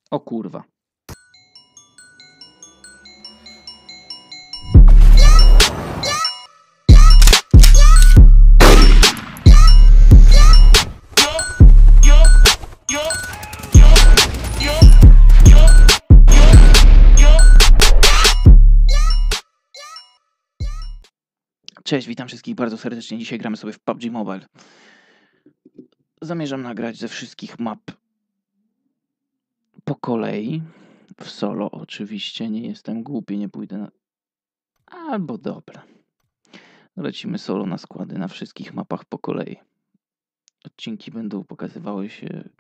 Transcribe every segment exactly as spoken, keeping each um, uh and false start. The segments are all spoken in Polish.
O kurwa. Cześć, witam wszystkich bardzo serdecznie. Dzisiaj gramy sobie w P U B G Mobile. Zamierzam nagrać ze wszystkich map po kolei. W solo oczywiście, nie jestem głupi, nie pójdę na... Albo dobra. Lecimy solo na składy na wszystkich mapach po kolei. Odcinki będą pokazywały się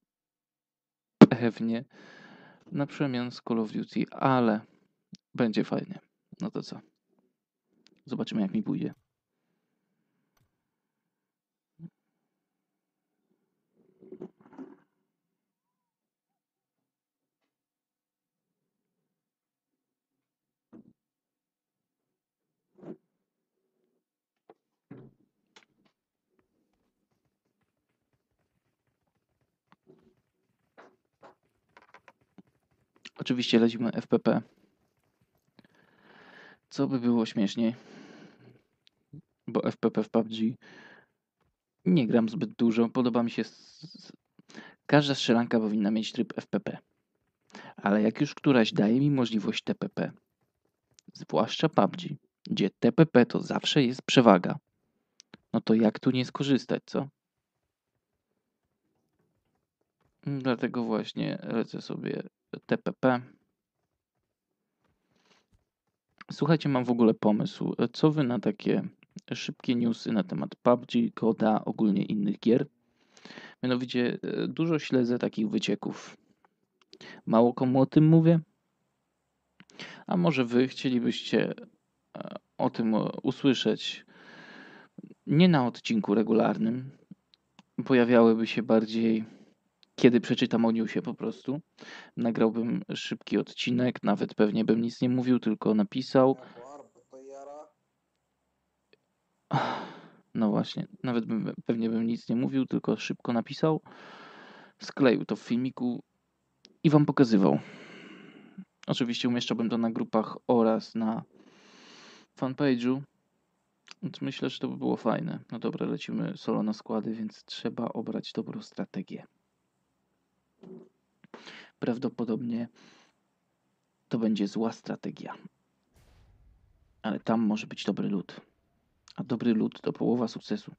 pewnie na przemian z Call of Duty, ale będzie fajnie. No to co? Zobaczymy, jak mi pójdzie. Oczywiście lecimy F P P. Co by było śmieszniej? Bo F P P w P U B G nie gram zbyt dużo. Podoba mi się... S... Każda strzelanka powinna mieć tryb F P P. Ale jak już któraś daje mi możliwość T P P, zwłaszcza P U B G, gdzie T P P to zawsze jest przewaga, no to jak tu nie skorzystać, co? Dlatego właśnie lecę sobie T P P. Słuchajcie, mam w ogóle pomysł. Co wy na takie szybkie newsy na temat P U B G, Koda, ogólnie innych gier? Mianowicie dużo śledzę takich wycieków. Mało komu o tym mówię? A może wy chcielibyście o tym usłyszeć nie na odcinku regularnym? Pojawiałyby się bardziej, kiedy przeczytam o newsie po prostu. Nagrałbym szybki odcinek, nawet pewnie bym nic nie mówił, tylko napisał. No właśnie, nawet bym, pewnie bym nic nie mówił, tylko szybko napisał, skleił to w filmiku i wam pokazywał. Oczywiście umieszczałbym to na grupach oraz na fanpage'u. Więc myślę, że to by było fajne. No dobra, lecimy solo na składy, więc trzeba obrać dobrą strategię. Prawdopodobnie to będzie zła strategia. Ale tam może być dobry lód. A dobry lód to połowa sukcesu.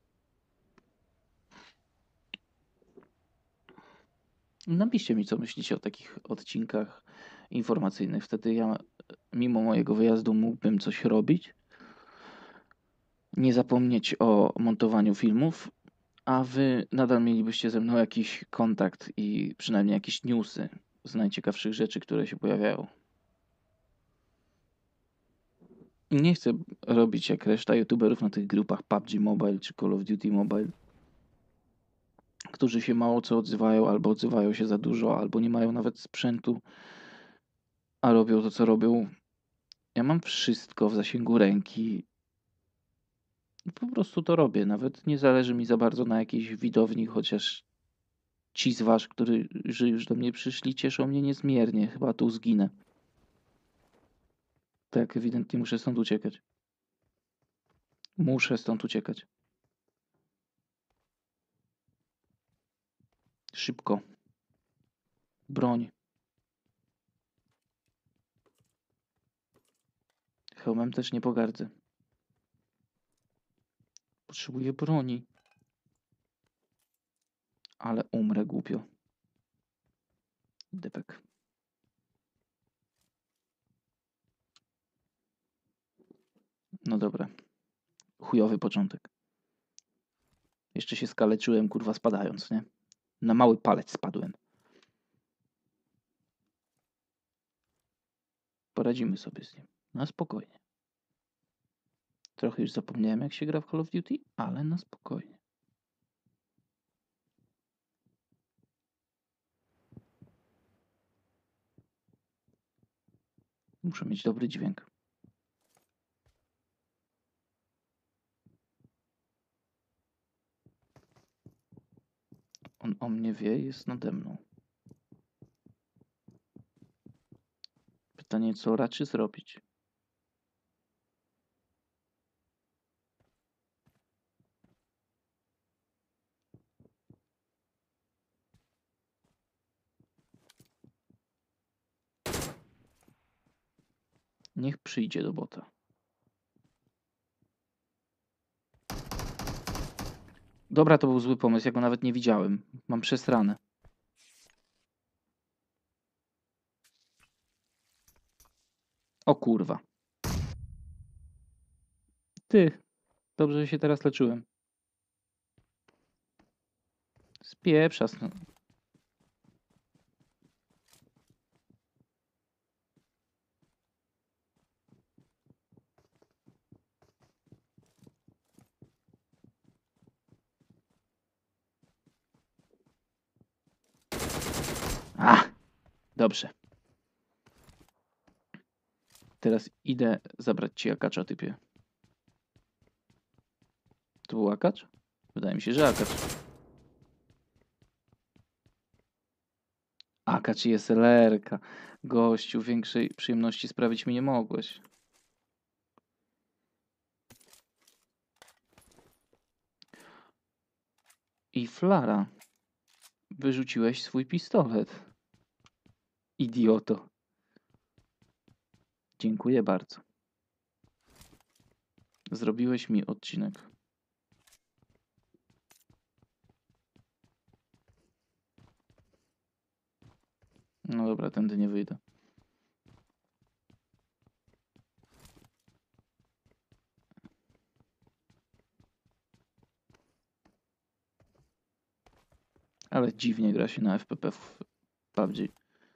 Napiszcie mi, co myślicie o takich odcinkach informacyjnych. Wtedy ja, mimo mojego wyjazdu, mógłbym coś robić. Nie zapomnieć o montowaniu filmów, a wy nadal mielibyście ze mną jakiś kontakt i przynajmniej jakieś newsy z najciekawszych rzeczy, które się pojawiają. Nie chcę robić jak reszta youtuberów na tych grupach P U B G Mobile czy Call of Duty Mobile, którzy się mało co odzywają, albo odzywają się za dużo, albo nie mają nawet sprzętu, a robią to, co robią. Ja mam wszystko w zasięgu ręki. Po prostu to robię. Nawet nie zależy mi za bardzo na jakiejś widowni, chociaż ci z was, którzy już do mnie przyszli, cieszą mnie niezmiernie. Chyba tu zginę. Tak, ewidentnie muszę stąd uciekać. Muszę stąd uciekać. Szybko. Broń. Hełmem też nie pogardzę. Potrzebuję broni. Ale umrę głupio. Depek. No dobra. Chujowy początek. Jeszcze się skaleczyłem, kurwa, spadając, nie? Na mały palec spadłem. Poradzimy sobie z nim. Na spokojnie. Trochę już zapomniałem, jak się gra w Call of Duty, ale na spokojnie. Muszę mieć dobry dźwięk. On o mnie wie, jest nade mną. stanie co raczy zrobić. Niech przyjdzie do bota. Dobra, to był zły pomysł, ja go nawet nie widziałem. Mam przesrane. O kurwa. Ty, dobrze, że się teraz leczyłem. Spieprza stąd. A, dobrze. Teraz idę zabrać ci akacza, typie. To był akacz? Wydaje mi się, że akacz. Akacz i S L R-ka. Gościu, większej przyjemności sprawić mi nie mogłeś. I flara. Wyrzuciłeś swój pistolet. Idioto. Dziękuję bardzo. Zrobiłeś mi odcinek. No dobra, tędy nie wyjdę. Ale dziwnie gra się na F P P w P U B G.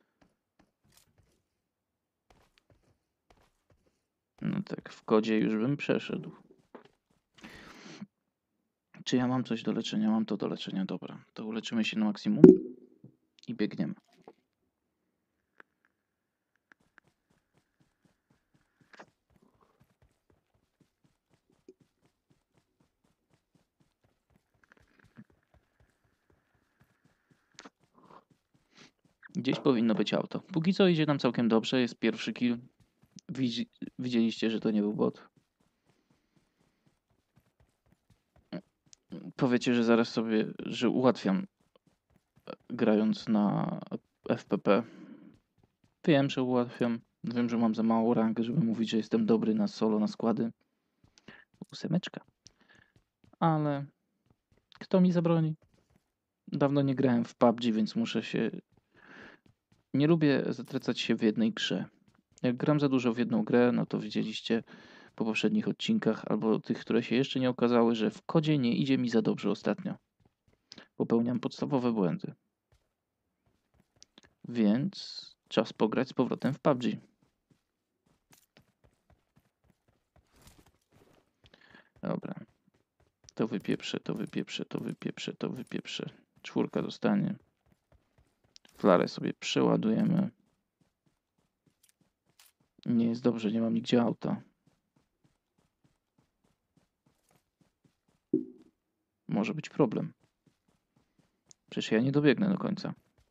No tak, w kodzie już bym przeszedł. Czy ja mam coś do leczenia? Mam to do leczenia, dobra. To uleczymy się na maksimum i biegniemy. Gdzieś powinno być auto. Póki co idzie nam całkiem dobrze, jest pierwszy kill. Widzi, widzieliście, że to nie był bot. Powiecie, że zaraz sobie, że ułatwiam grając na F P P. Wiem, że ułatwiam. Wiem, że mam za mało rank, żeby mówić, że jestem dobry na solo, na składy. Ósemeczka. Ale kto mi zabroni? Dawno nie grałem w P U B G, więc muszę się... Nie lubię zatracać się w jednej grze. Jak gram za dużo w jedną grę, no to widzieliście po poprzednich odcinkach, albo tych, które się jeszcze nie okazały, że w kodzie nie idzie mi za dobrze ostatnio. Popełniam podstawowe błędy. Więc czas pograć z powrotem w P U B G. Dobra. To wypieprzę, to wypieprzę, to wypieprzę, to wypieprzę. Czwórka dostanie. Flarę sobie przeładujemy. Nie jest dobrze, nie mam nigdzie auta. Może być problem. Przecież ja nie dobiegnę do końca.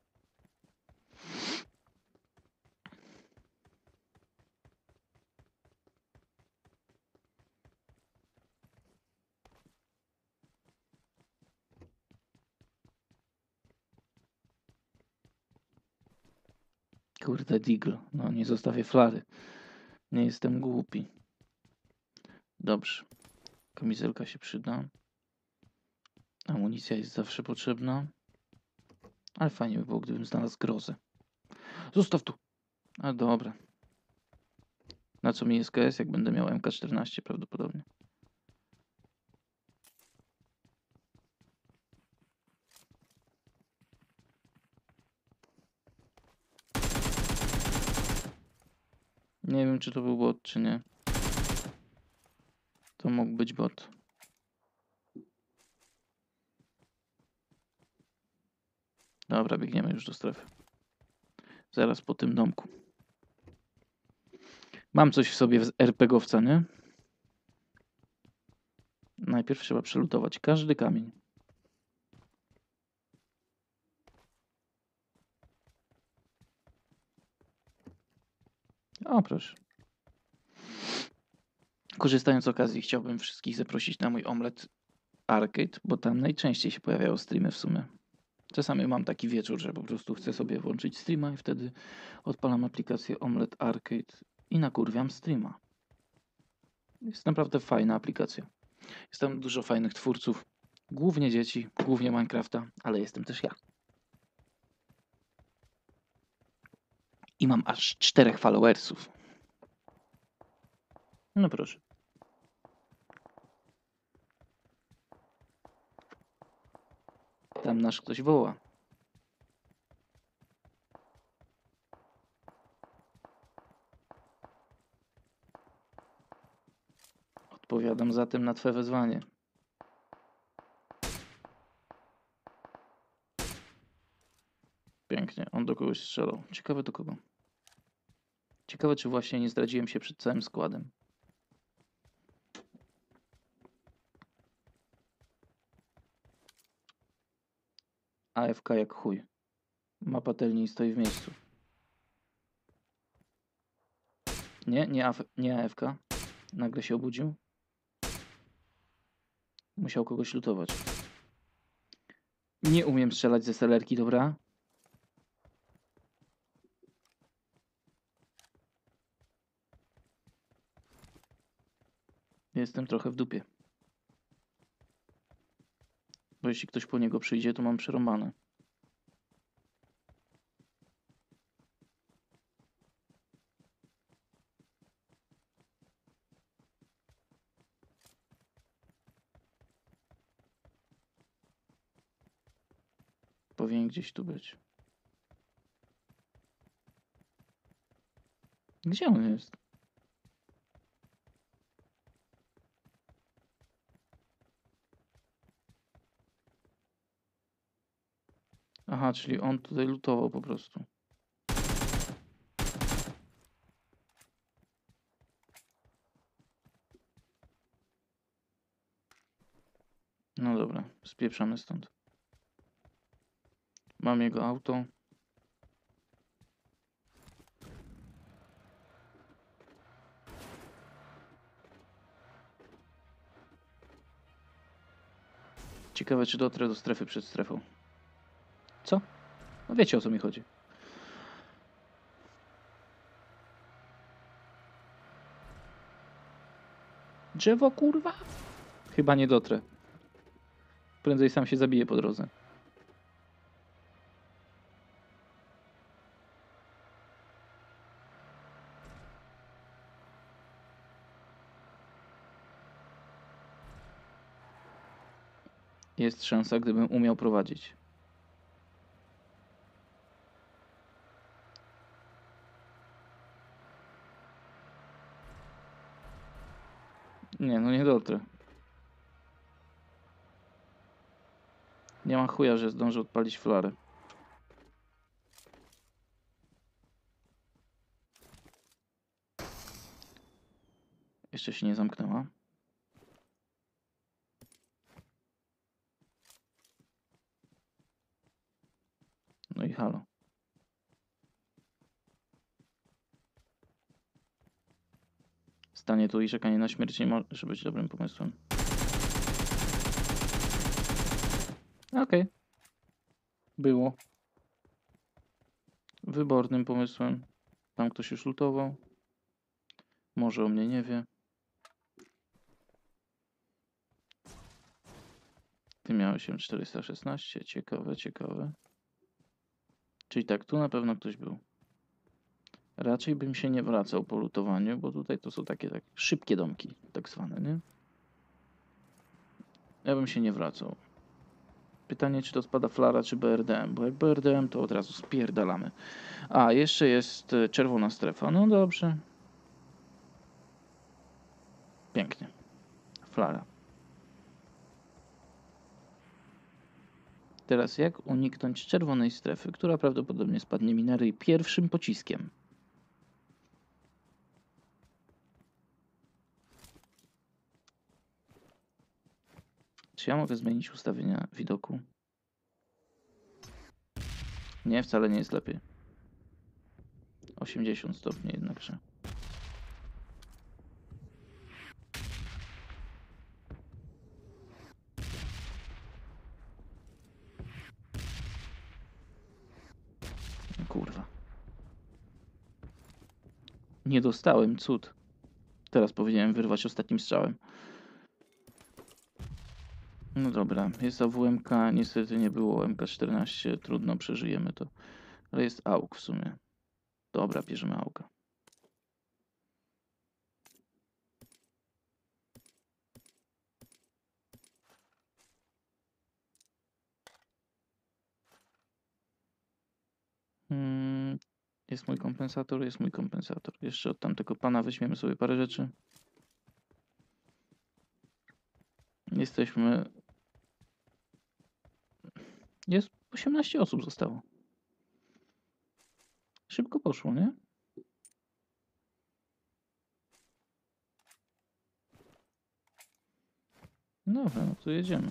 Kurde, Deagle. No nie zostawię flary. Nie jestem głupi. Dobrze. Kamizelka się przyda. Amunicja jest zawsze potrzebna. Ale fajnie by było, gdybym znalazł grozę. Zostaw tu. A dobra. Na co mi jest K S, jak będę miał M K czternaście prawdopodobnie. Nie wiem, czy to był bot, czy nie. To mógł być bot. Dobra, biegniemy już do strefy. Zaraz po tym domku. Mam coś w sobie z RPGowca, nie? Najpierw trzeba przelutować każdy kamień. O, proszę. Korzystając z okazji, chciałbym wszystkich zaprosić na mój Omlet Arcade, bo tam najczęściej się pojawiają streamy w sumie. Czasami mam taki wieczór, że po prostu chcę sobie włączyć streama i wtedy odpalam aplikację Omlet Arcade i nakurwiam streama. Jest naprawdę fajna aplikacja. Jest tam dużo fajnych twórców, głównie dzieci, głównie Minecrafta, ale jestem też ja. I mam aż czterech followersów. No proszę. Tam nasz ktoś woła. Odpowiadam zatem na twoje wezwanie. Pięknie, on do kogoś strzelał. Ciekawe do kogo. Ciekawe, czy właśnie nie zdradziłem się przed całym składem. A F K jak chuj. Ma patelnię i stoi w miejscu. Nie, nie, AF, nie A F K. Nagle się obudził. Musiał kogoś lutować. Nie umiem strzelać ze selerki, dobra? Jestem trochę w dupie. Bo jeśli ktoś po niego przyjdzie, to mam przerąbane. Powinien gdzieś tu być. Gdzie on jest? Aha, czyli on tutaj lutował po prostu. No dobra, spieprzamy stąd. Mam jego auto. Ciekawe, czy dotrę do strefy przed strefą. Co? No wiecie, o co mi chodzi. Drzewo, kurwa? Chyba nie dotrę. Prędzej sam się zabiję po drodze. Jest szansa, gdybym umiał prowadzić. Nie, no nie dotrę. Nie ma chuja, że zdążę odpalić flarę. Jeszcze się nie zamknęła. No i halo. Stanie tu i czekanie na śmierć nie może być dobrym pomysłem. Okej. Okay. Było. Wybornym pomysłem. Tam ktoś już lutował. Może o mnie nie wie. Ty miałeś się czterysta szesnaście. Ciekawe, ciekawe. Czyli tak, tu na pewno ktoś był. Raczej bym się nie wracał po lutowaniu, bo tutaj to są takie tak szybkie domki, tak zwane, nie? Ja bym się nie wracał. Pytanie, czy to spada flara, czy B R D M, bo jak B R D M, to od razu spierdalamy. A, jeszcze jest czerwona strefa. No dobrze. Pięknie. Flara. Teraz jak uniknąć czerwonej strefy, która prawdopodobnie spadnie mi na ryj pierwszym pociskiem? Czy ja mogę zmienić ustawienia widoku? Nie, wcale nie jest lepiej. osiemdziesiąt stopni jednakże. Kurwa. Nie dostałem, cud. Teraz powinienem wyrwać ostatnim strzałem. No dobra, jest A W M K, niestety nie było M K czternaście, trudno, przeżyjemy to. Ale jest A U K w sumie. Dobra, bierzemy A U K. Hmm, jest mój kompensator, jest mój kompensator. Jeszcze od tamtego pana weźmiemy sobie parę rzeczy. Jesteśmy... Jest osiemnaście osób zostało. Szybko poszło, nie? Dobra, no to jedziemy.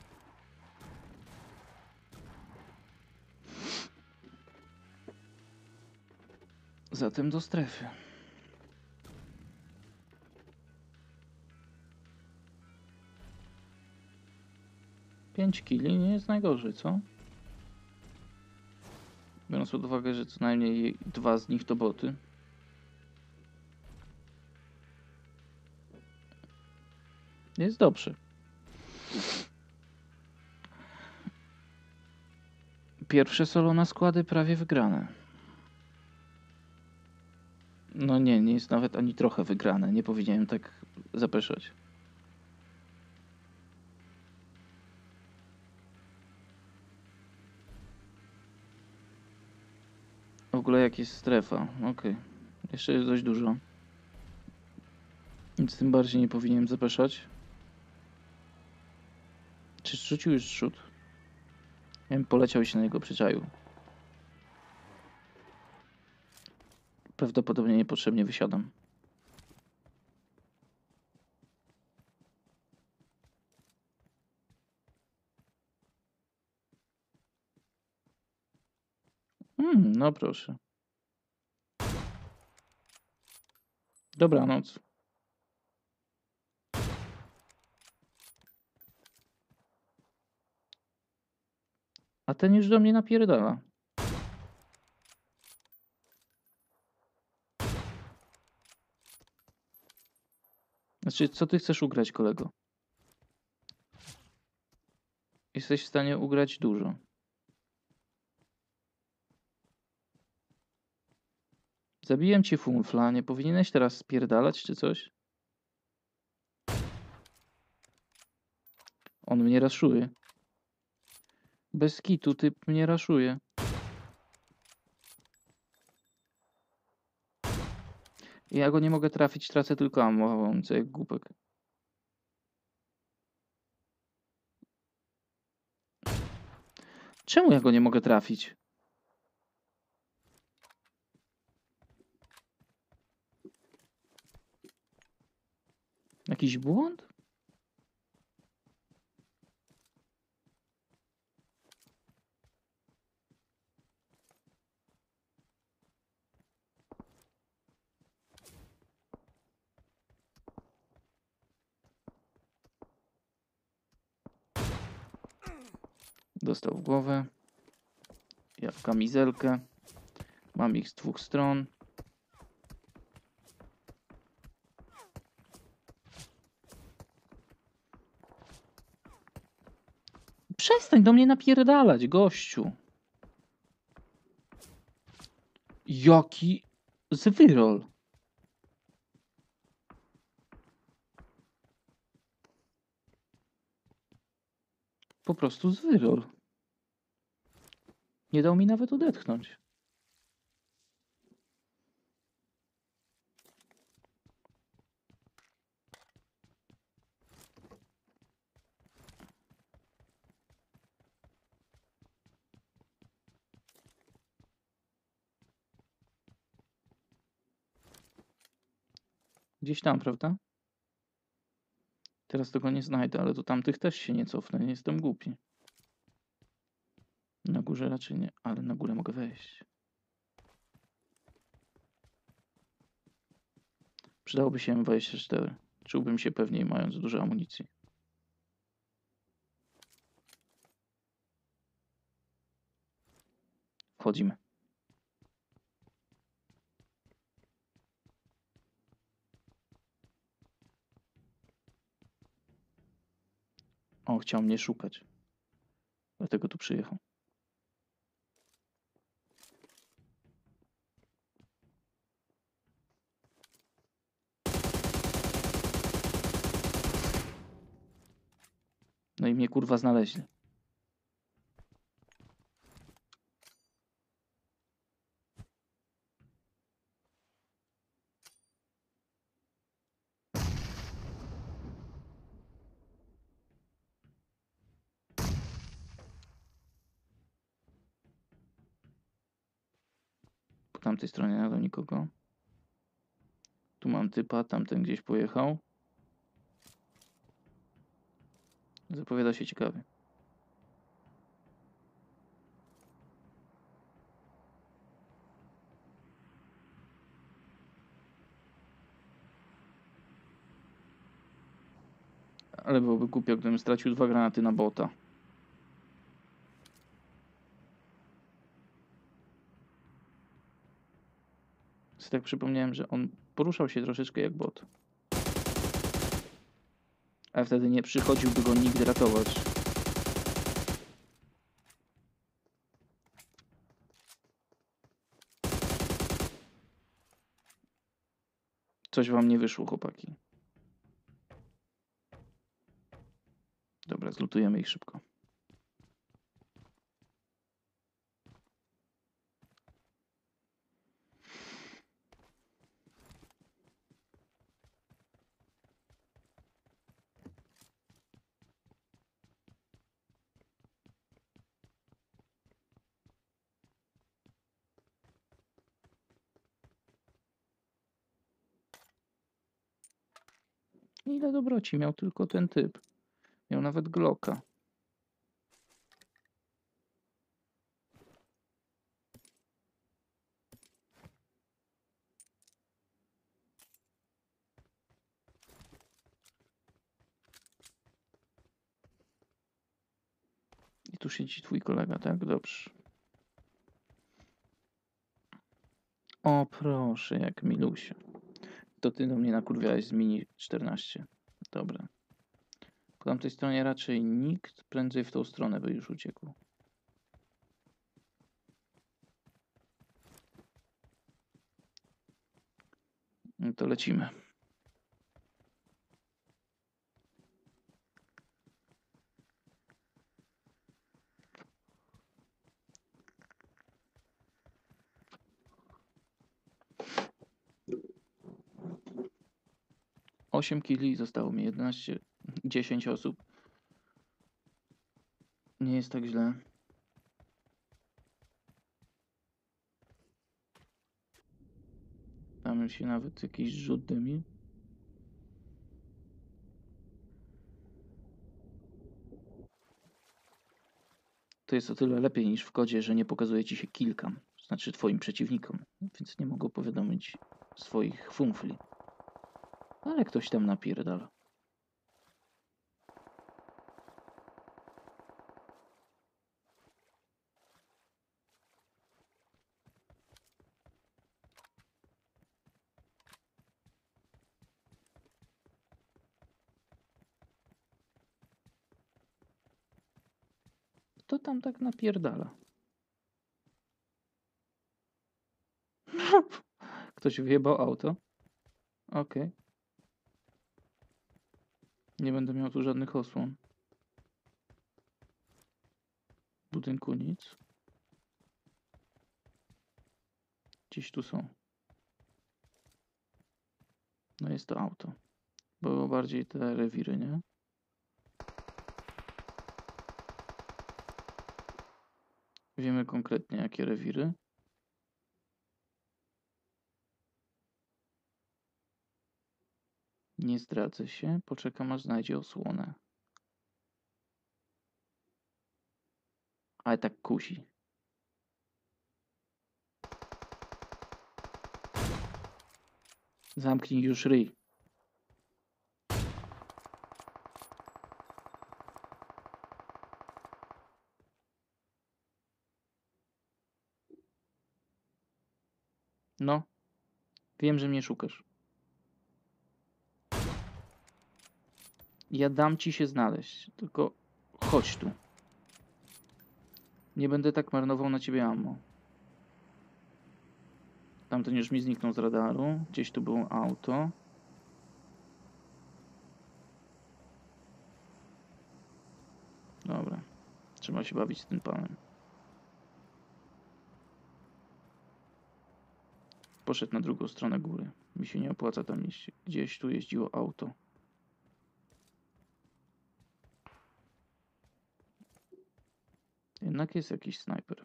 Zatem do strefy. pięć kili nie jest najgorzej, co? Biorąc pod uwagę, że co najmniej dwa z nich to boty. Jest dobrze. Pierwsze solo na składy prawie wygrane. No nie, nie jest nawet ani trochę wygrane. Nie powinienem tak zapeszać. W ogóle jak jest strefa? Okej. Okay. Jeszcze jest dość dużo. Nic tym bardziej nie powinienem zapeszać. Czy zrzucił już zrzut? Ja bym poleciał się na niego przyczaił. Prawdopodobnie niepotrzebnie wysiadam. Hmm, no proszę. Dobranoc. A ten już do mnie napierdala. Znaczy, co ty chcesz ugrać, kolego? Jesteś w stanie ugrać dużo. Zabiłem ci fumfla, nie powinieneś teraz spierdalać czy coś? On mnie raszuje. Bez kitu typ mnie raszuje. Ja go nie mogę trafić, tracę tylko ammo, co jak głupek. Czemu ja go nie mogę trafić? Jakiś błąd? Dostał w głowę. Ja w kamizelkę. Mam ich z dwóch stron. Przestań do mnie napierdalać, gościu. Jaki zwyrol. Po prostu zwyrol. Nie dał mi nawet odetchnąć. Gdzieś tam, prawda? Teraz tego nie znajdę, ale do tamtych też się nie cofnę. Nie jestem głupi. Na górze raczej nie, ale na górę mogę wejść. Przydałoby się M dwadzieścia cztery. Czułbym się pewniej, mając dużo amunicji. Wchodzimy. on chciał mnie szukać. Dlatego tu przyjechał. No i mnie kurwa znaleźli. Po tamtej stronie nie ma nikogo. Tu mam typa, tamten gdzieś pojechał. Zapowiada się ciekawie. Ale byłoby głupio, gdybym stracił dwa granaty na bota. Sobie tak przypomniałem, że on poruszał się troszeczkę jak bot. Ale wtedy nie przychodziłby go nigdy ratować. Coś wam nie wyszło, chłopaki. Dobra, zlutujemy ich szybko. Ile dobroci miał tylko ten typ. Miał nawet Glocka. I tu siedzi twój kolega, tak? Dobrze. O proszę, jak milusia. To ty do mnie nakurwiałeś z Mini czternaście. Dobra. Po tamtej stronie raczej nikt. Prędzej w tą stronę by już uciekł. No to lecimy. osiem killi, zostało mi jedenaście, dziesięć osób. Nie jest tak źle. Tam się nawet jakiś rzut dymi. To jest o tyle lepiej niż w kodzie, że nie pokazuje ci się kilka. Znaczy twoim przeciwnikom. Więc nie mogą powiadomić swoich funfli. Ale ktoś tam napierdala. Kto tam tak napierdala? Ktoś wyjebał auto? Okej. Okay. Nie będę miał tu żadnych osłon. W budynku nic. Gdzieś tu są. No jest to auto. Było bardziej te rewiry, nie? Wiemy konkretnie jakie rewiry. Nie zdradzę się. Poczekam aż znajdzie osłonę. Ale tak kusi. Zamknij już ryj. No. Wiem, że mnie szukasz. Ja dam ci się znaleźć. Tylko Chodź tu. Nie będę tak marnował na ciebie ammo. Tamten już mi zniknął z radaru. Gdzieś tu było auto. Dobra. Trzeba się bawić z tym panem. Poszedł na drugą stronę góry. Mi się nie opłaca tam iść. Gdzieś tu jeździło auto. Jednak jest jakiś snajper.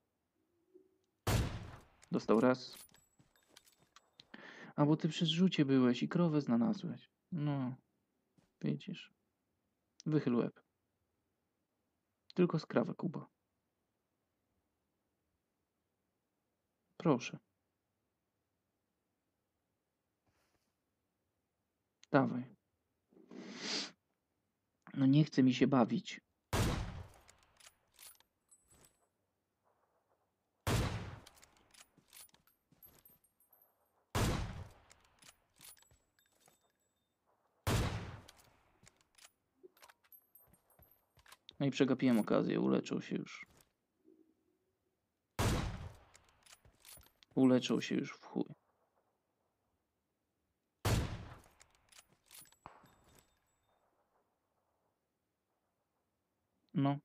Dostał raz. A bo ty przy zrzucie byłeś i krowę znalazłeś. No. Widzisz. Wychyl łeb. Tylko skrawę, Kuba. Proszę. Dawaj. No nie chce mi się bawić. No i przegapiłem okazję, uleczył się już. Uleczył się już w chuj. No.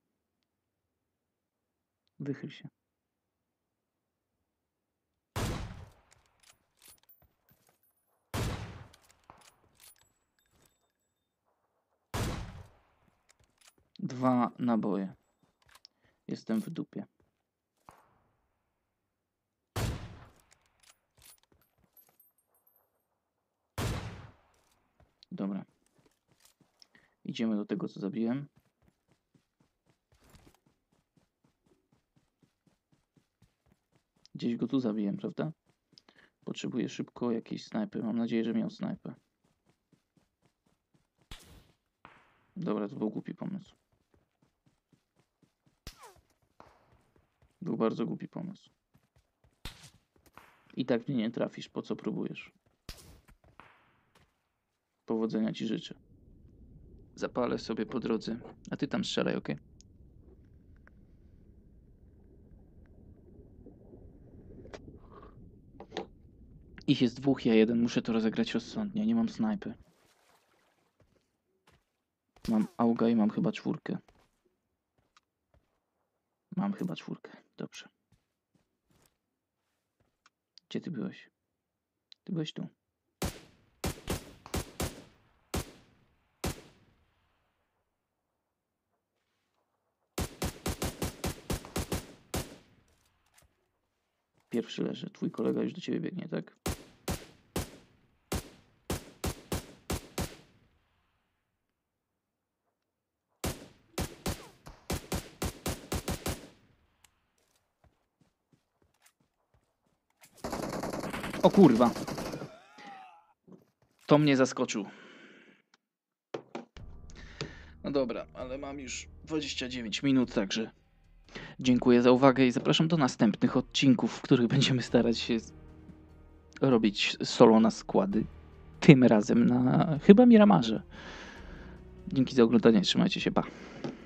Wychyl się. Dwa naboje. Jestem w dupie. Dobra. Idziemy do tego, co zabiłem. Gdzieś go tu zabiłem, prawda? Potrzebuję szybko jakiejś snajpy. Mam nadzieję, że miał snajpę. Dobra, to był głupi pomysł. Był bardzo głupi pomysł. I tak mnie nie trafisz, po co próbujesz? Powodzenia ci życzę. Zapalę sobie po drodze, a ty tam strzelaj, ok? Ich jest dwóch, ja jeden. Muszę to rozegrać rozsądnie. Nie mam snajpy. Mam auga i mam chyba czwórkę. Mam chyba czwórkę. Dobrze. Gdzie ty byłeś? Ty byłeś tu. Pierwszy leży. Twój kolega już do ciebie biegnie, tak? O kurwa. To mnie zaskoczył. No dobra, ale mam już dwadzieścia dziewięć minut, także dziękuję za uwagę i zapraszam do następnych odcinków, w których będziemy starać się robić solo na składy. Tym razem na chyba Miramarze. Dzięki za oglądanie, trzymajcie się, pa.